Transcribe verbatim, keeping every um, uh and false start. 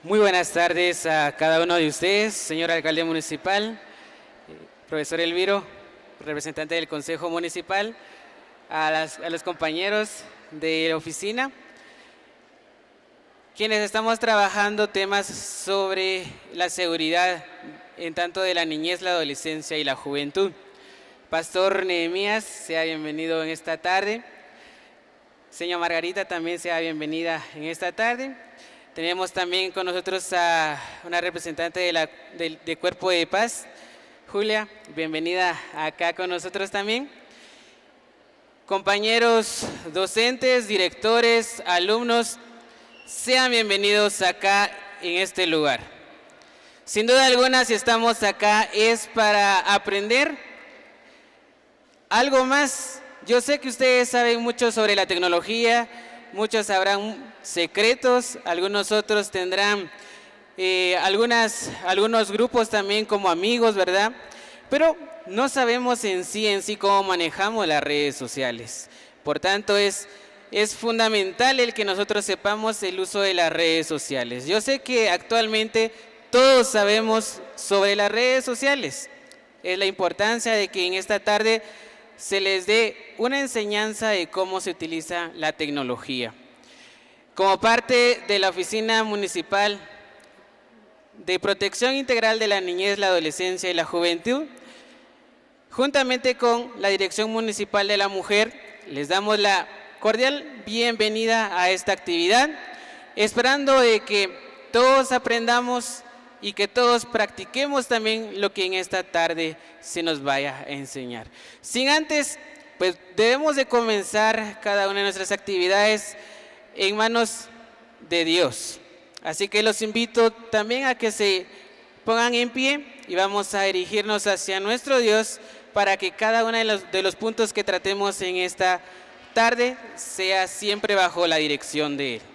Muy buenas tardes a cada uno de ustedes, señor alcalde municipal, profesor Elviro, representante del Consejo Municipal, a, las, a los compañeros de la oficina, quienes estamos trabajando temas sobre la seguridad en tanto de la niñez, la adolescencia y la juventud. Pastor Nehemías, sea bienvenido en esta tarde. Señora Margarita, también sea bienvenida en esta tarde. Tenemos también con nosotros a una representante de la, de, de Cuerpo de Paz, Julia, bienvenida acá con nosotros también. Compañeros docentes, directores, alumnos, sean bienvenidos acá en este lugar. Sin duda alguna, si estamos acá es para aprender algo más. Yo sé que ustedes saben mucho sobre la tecnología, muchos sabrán secretos, algunos otros tendrán eh, algunas, algunos grupos también como amigos, ¿verdad? Pero no sabemos en sí, en sí cómo manejamos las redes sociales. Por tanto, es, es fundamental el que nosotros sepamos el uso de las redes sociales. Yo sé que actualmente todos sabemos sobre las redes sociales. Es la importancia de que en esta tarde se les dé una enseñanza de cómo se utiliza la tecnología. Como parte de la Oficina Municipal de Protección Integral de la Niñez, la Adolescencia y la Juventud, juntamente con la Dirección Municipal de la Mujer, les damos la cordial bienvenida a esta actividad, esperando de que todos aprendamos y que todos practiquemos también lo que en esta tarde se nos vaya a enseñar. Sin antes, pues debemos de comenzar cada una de nuestras actividades en manos de Dios. Así que los invito también a que se pongan en pie y vamos a dirigirnos hacia nuestro Dios para que cada uno de los, de los puntos que tratemos en esta tarde sea siempre bajo la dirección de Él.